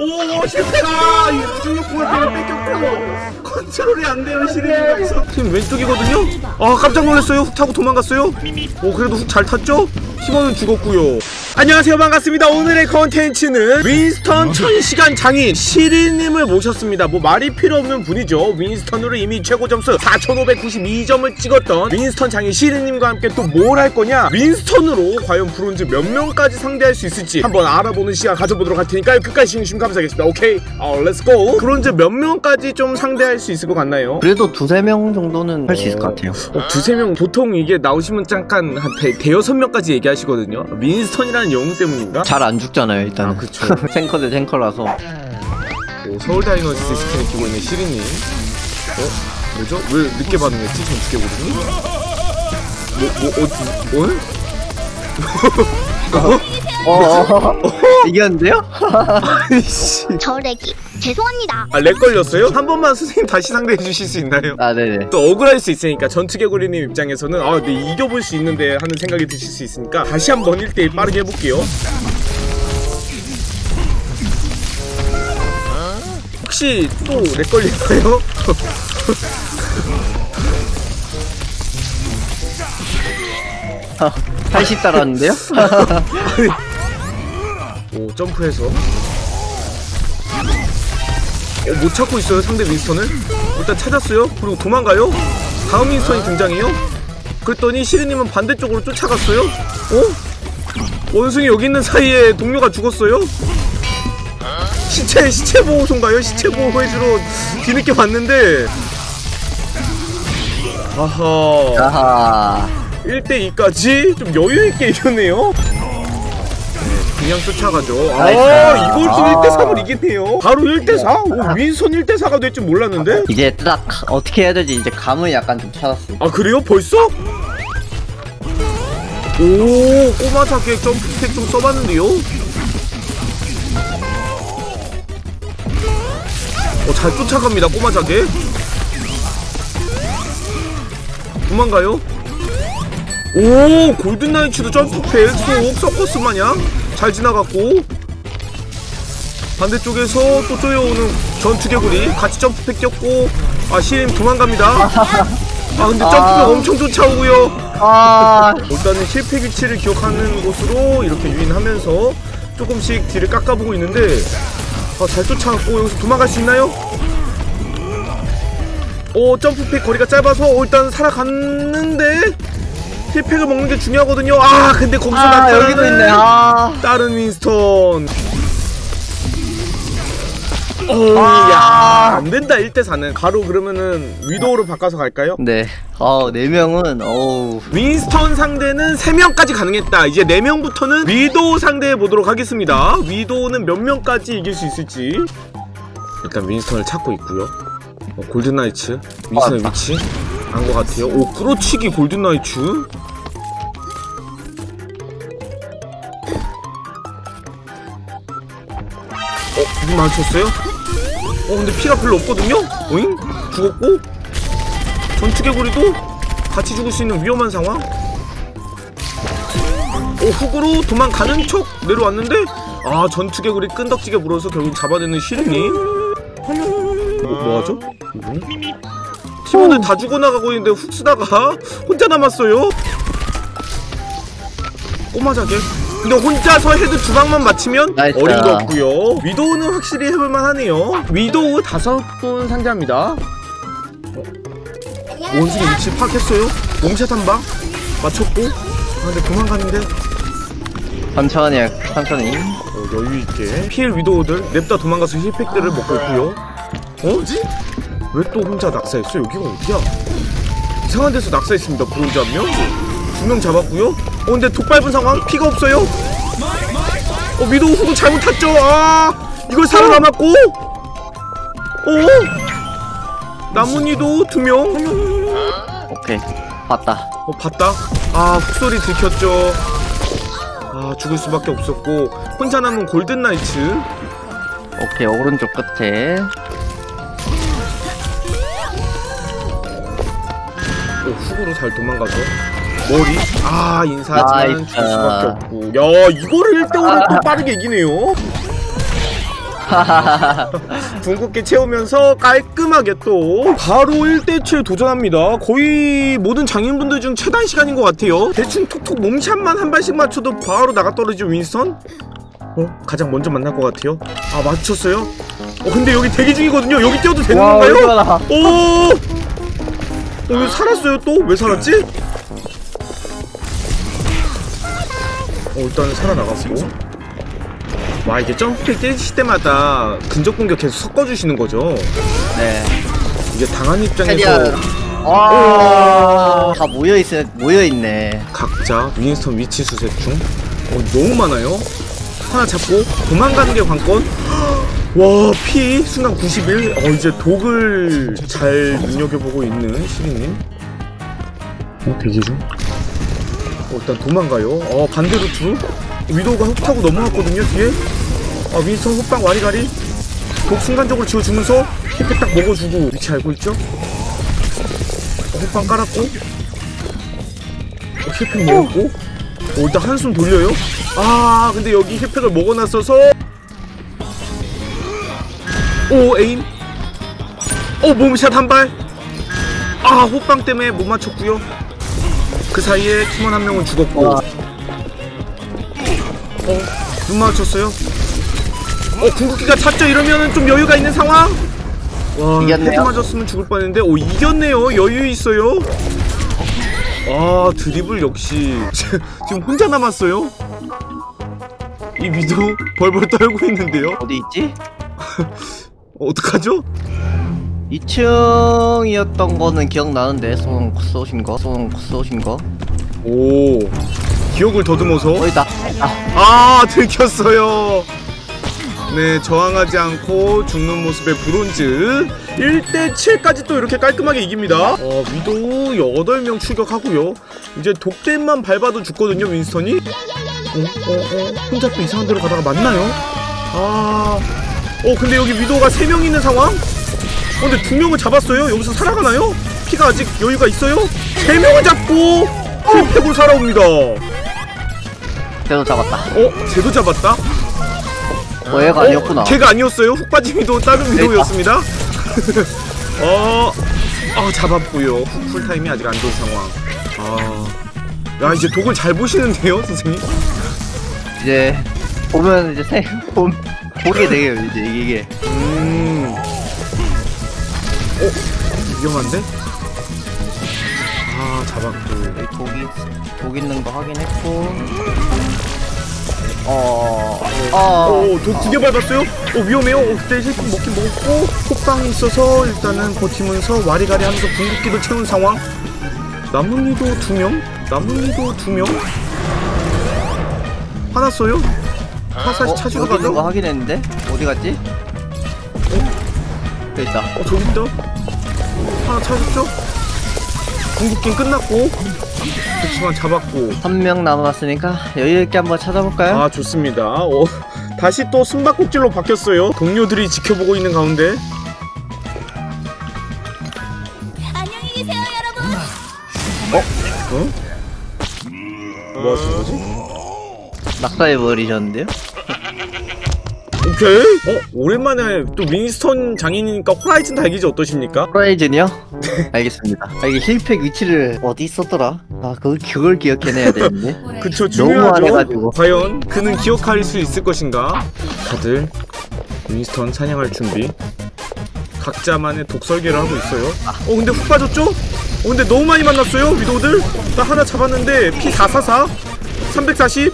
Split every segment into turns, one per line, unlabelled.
오 실패가! 이 무중력공을 뺏겼고 컨트롤이 안 돼요. 시리즈가 지금 왼쪽이거든요? 아 깜짝 놀랐어요. 훅 타고 도망갔어요. 오 그래도 훅 잘 탔죠? 팀원은 죽었고요. 안녕하세요, 반갑습니다. 오늘의 컨텐츠는 윈스턴 1000시간 장인 시리님을 모셨습니다. 뭐 말이 필요 없는 분이죠. 윈스턴으로 이미 최고 점수 4592점을 찍었던 윈스턴 장인 시리님과 함께 또 뭘 할 거냐, 윈스턴으로 과연 브론즈 몇 명까지 상대할 수 있을지 한번 알아보는 시간 가져보도록 할 테니까요. 끝까지 시청 감사하겠습니다. 오케이, 렛츠고. 브론즈 몇 명까지 좀 상대할 수 있을 것 같나요?
그래도 두세 명 정도는 할 수 있을 것 같아요.
두세 명, 보통 이게 나오시면 잠깐 한 대여섯 명까지 얘기하시거든요. 윈스턴이라는 영웅 때문인가?
잘 안 죽잖아요 일단.
아 그쵸.
탱커 대 탱커라서.
오, 서울 다이너스티 스킨을 끼고 있는 시리님. 뭐죠? 왜 늦게 반응했지? 전 죽여보더니?
이겼는데요?
아이씨.
저래기 죄송합니다.
아, 렉 걸렸어요? 한 번만 선생님 다시 상대해 주실 수 있나요?
아 네네.
또 억울할 수 있으니까 전투개구리님 입장에서는 네, 이겨볼 수 있는데 하는 생각이 드실 수 있으니까 다시 한번 1대1 빠르게 해볼게요. 혹시 또 렉 걸리나요?
80 달았는데요?
오 점프해서 못 찾고 있어요 상대 윈스턴을. 일단 찾았어요. 그리고 도망가요. 다음 윈스턴이 등장해요. 그랬더니 시리님은 반대쪽으로 쫓아갔어요. 원숭이 여기 있는 사이에 동료가 죽었어요. 시체 보호소인가요? 시체 보호해주러 뒤늦게 봤는데 아하 1대2까지 좀 여유있게 이겼네요. 그냥 쫓아가죠. 이걸 또 1대3을 이기네요. 바로 1대4? 윈스턴 1대4가 될 줄 몰랐는데?
이제 딱 어떻게 해야 되지 이제 감을 약간 좀 찾았어.
아 그래요? 벌써? 오 꼬마자게 점프팩 좀 써봤는데요? 잘 쫓아갑니다 꼬마자게. 도망가요? 오 골든나이츠도 점프팩 쏙 서커스 마냥 잘 지나갔고, 반대쪽에서 또 쪼여오는 전투개구리 같이 점프팩 꼈고, 시림 도망갑니다. 근데 점프팩 엄청 쫓아오고요. 일단은 실패 위치를 기억하는 곳으로 이렇게 유인하면서 조금씩 뒤를 깎아보고 있는데 잘 쫓아갔고, 여기서 도망갈 수 있나요? 점프팩 거리가 짧아서 일단 살아갔는데 힐팩을 먹는 게 중요하거든요. 근데 거기서 나타나는
여기도 있네.
다른 윈스턴. 야, 안 된다. 1대4는 바로 그러면은 위도우로 바꿔서 갈까요?
네. 4명은
윈스턴 상대는 3명까지 가능했다. 이제 4명부터는 위도우 상대해 보도록 하겠습니다. 위도우는 몇 명까지 이길 수 있을지. 일단 윈스턴을 찾고 있고요. 골든나이츠 윈스턴의 위치 안 것 같아요. 끌어치기 골든나이츠. 눈 마주쳤어요? 근데 피가 별로 없거든요? 오잉? 죽었고, 전투개구리도 같이 죽을 수 있는 위험한 상황. 훅으로 도망가는 척 내려왔는데 전투개구리 끈덕지게 물어서 결국 잡아내는 시리님. 뭐하죠? 팀원들 다 죽어나가고 있는데 훅 쓰다가 혼자 남았어요. 꼬마자게. 근데 혼자서 헤드 2방만 맞히면 어림도 없고요. 위도우는 확실히 해볼만 하네요. 위도우 5분 상대합니다. 원숭이 위치 파악했어요. 몸샷 한 방 맞췄고, 근데 도망가는데
천천히
여유있게 필 위도우들 냅다 도망가서 힐팩들을 먹고 있고요. 뭐지? 왜 또 혼자 낙사했어? 여기가 어디야? 이상한 데서 낙사했습니다. 브론즈 한 명? 2명 잡았고요. 근데 독 밟은 상황? 피가 없어요? 위도우 후도 잘못 탔죠? 이걸 살아남았고? 나뭇잎도 2명?
오케이. 봤다.
봤다? 훅소리 들켰죠? 죽을 수밖에 없었고, 혼자 남은 골든나이츠.
오케이, 오른쪽 끝에.
훅으로 잘 도망가서 머리 인사하지만 죽을 수밖에 없고. 야 이거를 1대5로 또 빠르게 이기네요. 궁극기 채우면서 깔끔하게 또 바로 1대7 도전합니다. 거의 모든 장인분들 중 최단 시간인 것 같아요. 대충 톡톡 몸샷만 한 발씩 맞춰도 바로 나가 떨어지죠 윈스턴? 가장 먼저 만날 것 같아요. 아 맞췄어요? 근데 여기 대기 중이거든요. 여기 뛰어도 되는 건가요? 왜 살았어요 또? 왜 살았지? 일단 살아나갔고. 와 이게 점프킬 때리실 때마다 근접 공격 계속 섞어주시는 거죠?
네.
이게 당한 입장에서
다 모여있네.
각자 윈스턴 위치 수색 중. 너무 많아요. 하나 잡고 도망가는 게 관건. 와 피 순간 91. 이제 독을 잘 눈여겨보고 있는 시리님. 대기 중. 일단 도망가요. 반대 루트로 위도우가 훅 타고 넘어왔거든요 뒤에. 윈스턴 훅방 와리가리. 독 순간적으로 지워주면서 힙팩 딱 먹어주고. 위치 알고 있죠? 훅방 깔았고 힙팩 먹었고. 일단 한숨 돌려요. 근데 여기 힙팩을 먹어놨어서. 에임. 몸샷 한발. 호빵 때문에 못 맞췄고요. 그 사이에 팀원 한 명은 죽었고. 눈 마주쳤어요. 궁극기가 찼죠. 이러면은 좀 여유가 있는 상황. 와 헤드 맞았으면 죽을 뻔했는데 이겼네요. 여유 있어요. 드리블 역시 지금 혼자 남았어요. 이 위도우 벌벌 떨고 있는데요.
어디 있지?
어떡하죠?
2층이었던 거는 기억나는데 손 쏘신 거?
기억을 더듬어서.
어디다.
들켰어요. 네, 저항하지 않고 죽는 모습의 브론즈. 1대7까지 또 이렇게 깔끔하게 이깁니다. 위도우 8명 출격하고요. 이제 독댐만 밟아도 죽거든요 윈스턴이. 혼자 또 이상한 데로 가다가 맞나요? 근데 여기 위도우가 3명 있는 상황? 근데 2명을 잡았어요? 여기서 살아가나요? 피가 아직 여유가 있어요? 3명을 잡고 힐팩으로 살아옵니다.
쟤도 잡았다.
쟤도 잡았다?
얘가 아니었구나.
걔가 아니었어요? 훅 빠진 위도우 다른 위도우였습니다. 잡았고요. 훅 풀타임이 아직 안 좋은 상황. 야 이제 독을 잘 보시는데요 선생님?
이제 보면 이제 보게 돼요 이제 이게.
위험한데? 잡았고.
독 있는 거 확인했고.
독 2개 밟았어요? 위험해요. 그때 힐팩 먹긴 먹었고 호빵이 있어서 일단은 버티면서 와리가리 하면서 궁극기도 채운 상황. 남은 리도 2명? 화났어요? 사실 찾으러
여기 있는 거
가죠?
확인했는데? 어디 갔지? 여기 있다.
저기 있다. 하나 찾았죠? 궁극기는 끝났고 그렇지만 잡았고.
3명 남았으니까 여유있게 한번 찾아볼까요?
좋습니다. 다시 또 숨바꼭질로 바뀌었어요. 동료들이 지켜보고 있는 가운데.
안녕히 계세요, 여러분.
뭐 하시는 거지?
낙사해버리셨는데요?
오케이. 오랜만에 또 윈스턴 장인이니까 호라이즌 달기지 어떠십니까?
호라이즌이요? 알겠습니다. 이게 힐팩 위치를 어디 있었더라? 그걸 기억해내야 되는데.
그쵸,
너무
중요하죠.
안해가지고.
과연 그는 기억할 수 있을 것인가? 다들 윈스턴 사냥할 준비. 각자만의 독설계를 하고 있어요. 근데 훅 빠졌죠? 근데 너무 많이 만났어요 위도우들. 나 하나 잡았는데 피 444 340.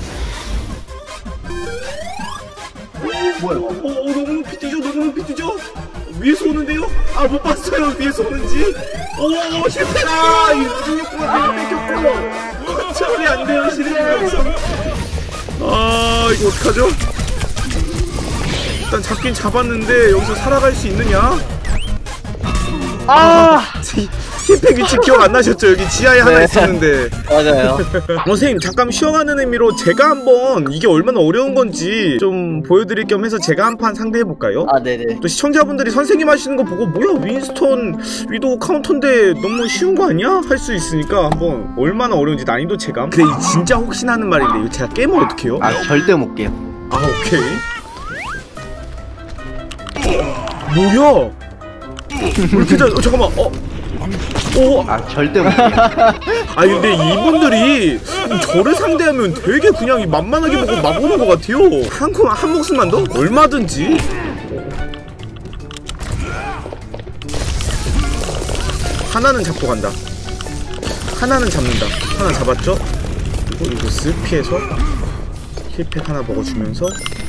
뭐야? 너무 높이 뛰죠? 위에서 오는데요? 못 봤어요. 위에서 오는지. 실패다. 이 무중력공을 뺏겼고. 처리 안 돼요, 시리즈에서. 이거 어떡하죠? 일단 잡긴 잡았는데 여기서 살아갈 수 있느냐? 힙팩 위치 기억 안 나셨죠? 여기 지하에 하나 있었는데.
맞아요.
선생님 잠깐 쉬어가는 의미로 제가 한번 이게 얼마나 어려운 건지 좀 보여드릴 겸 해서 제가 한 판 상대해볼까요?
네네.
또 시청자분들이 선생님 하시는 거 보고 뭐야 윈스턴 위도우 카운터인데 너무 쉬운 거 아니야? 할 수 있으니까 한번 얼마나 어려운지 난이도 체감. 근데 진짜 혹시나 하는 말인데 이거 제가 깨면 어떡해요?
절대 못 깨요.
오케이. 뭐야? 왜 이렇게 잘? 잠깐만. 오.
아 절대 못.
아 근데 이분들이 저를 상대하면 되게 그냥 만만하게 보고 맛보는 것 같아요. 한 목숨만 더? 얼마든지. 하나는 잡고 간다. 하나는 잡는다. 하나 잡았죠? 그리고 이거 쓱 피해서 힐팩 하나 먹어주면서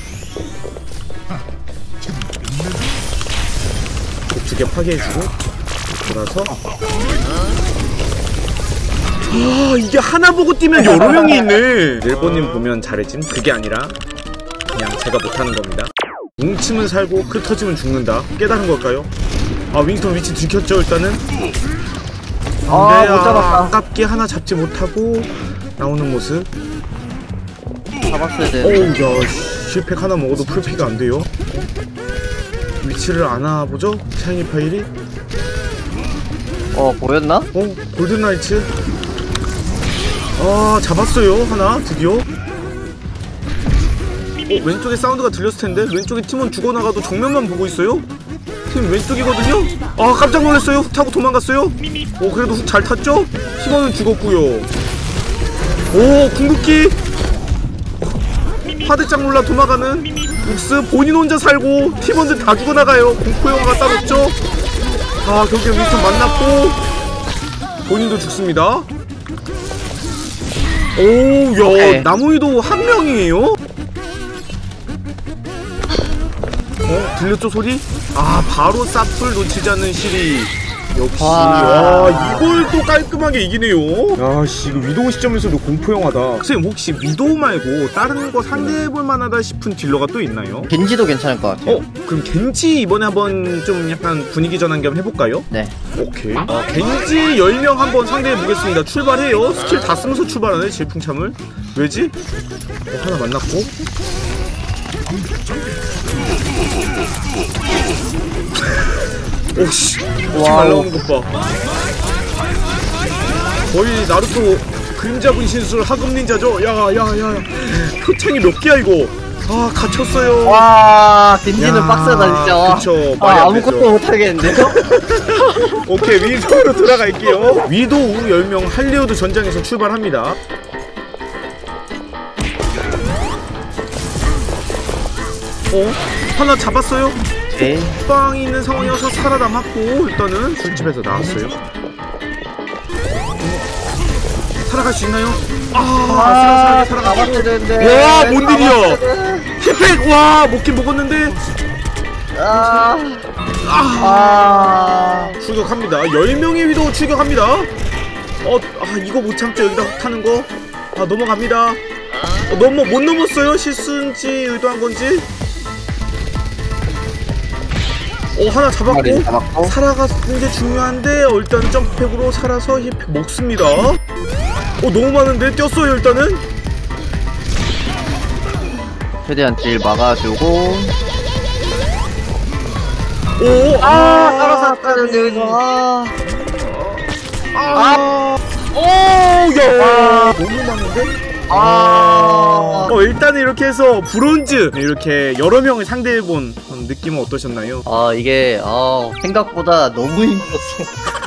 두 개 파괴해주고 돌아서. 아 이게 하나 보고 뛰면 여러 명이 있네. 릴보님 보면 잘해짐? 그게 아니라 그냥 제가 못하는 겁니다. 뭉치면 살고 흩어지면 죽는다. 깨달은 걸까요? 아 윙스턴 위치 들켰죠 일단은?
아, 못 잡았다.
아깝게 하나 잡지 못하고 나오는 모습.
잡았어야 돼.
어우 야 실팩 하나 먹어도 풀피가 안 돼요. 위치를 아나 보죠? 샤이니 파일이.
보였나?
골든 나이츠. 아 잡았어요 하나 드디어. 왼쪽에 사운드가 들렸을 텐데 왼쪽에 팀원 죽어나가도 정면만 보고 있어요. 팀 왼쪽이거든요. 아 깜짝 놀랐어요. 훅 타고 도망갔어요. 그래도 훅 잘 탔죠? 팀원은 죽었고요. 오 궁극기. 화들짝 놀라 도망가는 욱스. 본인 혼자 살고 팀원들 다 죽어나가요. 공포영화가 따로 없죠? 아 결국에 윈스턴 만났고 본인도 죽습니다. 오야 나무위도 한 명이에요? 들렸죠 소리? 아 바로 사플 놓치지 않는 시리. 역시 와 이걸 또 깔끔하게 이기네요. 야씨 이거 위도우 시점에서도 공포영화다. 선생님 혹시 위도우 말고 다른 거 상대해볼 만하다 싶은 딜러가 또 있나요?
겐지도 괜찮을 것 같아요.
그럼 겐지 이번에 한번 좀 약간 분위기 전환 겸 해볼까요?
네.
오케이. 겐지 10명 한번 상대해보겠습니다. 출발해요. 스킬 다 쓰면서 출발하네 질풍참을. 왜지? 하나 만났고. 오씨 잘 나오는 것 봐. 거의 나루토 그림자 분신술 하급 닌자죠? 야야야 표창이 몇 개야 이거. 아 갇혔어요.
와 겐지는 빡세다 진짜.
그쵸 말이 안 되죠.
아무것도 못하겠는데요?
오케이 위도우로 돌아갈게요. 위도우 10명 할리우드 전장에서 출발합니다. 하나 잡았어요?
네.
빵이 있는 상황이어서 살아남았고 일단은 술집에서 나왔어요. 살아갈 수 있나요? 아슬아슬하게 살아가고.
되는데.
와 뭔 일이야. 힙팩 와 먹긴 먹었는데. 출격합니다. 10명의 위도 출격합니다. 이거 못 참죠. 여기다 훅 타는 거. 넘어갑니다. 못 넘었어요. 실수인지 의도한 건지. 하나 잡았고 살아가는 게 중요한데 일단 점프팩으로 살아서 힙팩 먹습니다. 너무 많은데 뛰었어요 일단은.
최대한 딜 막아주고.
따라서
여기서.
야 너무 많은데? 일단 이렇게 해서 브론즈 이렇게 여러 명을 상대해본 느낌은 어떠셨나요?
이게 생각보다 너무 힘들었어.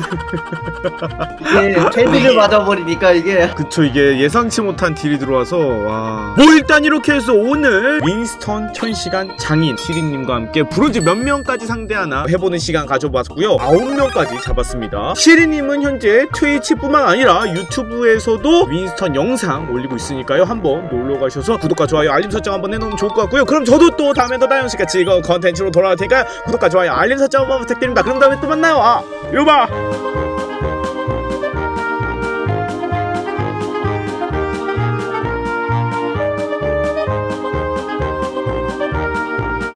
이게 헤드를 맞아버리니까 이게.
그쵸 이게 예상치 못한 딜이 들어와서 와. 일단 이렇게 해서 오늘 윈스턴 1000시간 장인 시린님과 함께 브론즈 몇 명까지 상대하나 해보는 시간 가져봤고요. 9명까지 잡았습니다. 시린님은 현재 트위치뿐만 아니라 유튜브에서도 윈스턴 영상 올리고 있으니까요. 한번 놀러가셔서 구독과 좋아요 알림 설정 한번 해놓으면 좋을 것 같고요. 그럼 저도 또 다음에 더 다영씨같이 즐거운 컨텐츠로 돌아올 테니까 구독과 좋아요 알림 설정 한번 부탁드립니다. 그럼 다음에 또 만나요. 이거 봐.